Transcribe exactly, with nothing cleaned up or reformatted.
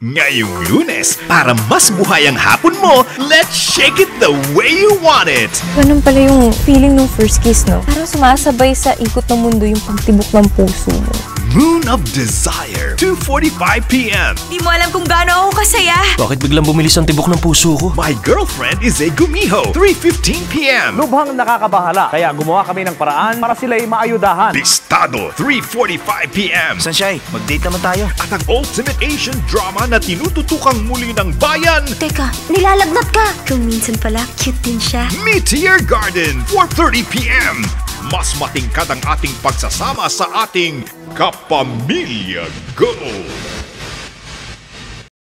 Ngayong Lunes, para mas buhay ang hapon mo, let's shake it the way you want it! Ganun pala yung feeling ng first kiss, no? Parang sumasabay sa ikot ng mundo yung pagtibok ng puso mo. Moon of Desire, two forty-five p m Di mo alam kung gaano ako kasaya. Bakit biglang bumilis ang tibok ng puso ko? My Girlfriend is a Gumiho, three fifteen p m Lubhang nakakabahala, kaya gumawa kami ng paraan para sila'y maayudahan. Listado, three forty-five p m Sunshine, mag-date naman tayo. At ang ultimate Asian drama na tinututukang muli ng bayan, Teka, nilalagnat ka. Kung minsan pala, cute din siya. Meteor Garden, four thirty p m Mas matingkad ang ating pagsasama sa ating Kapamilya Go!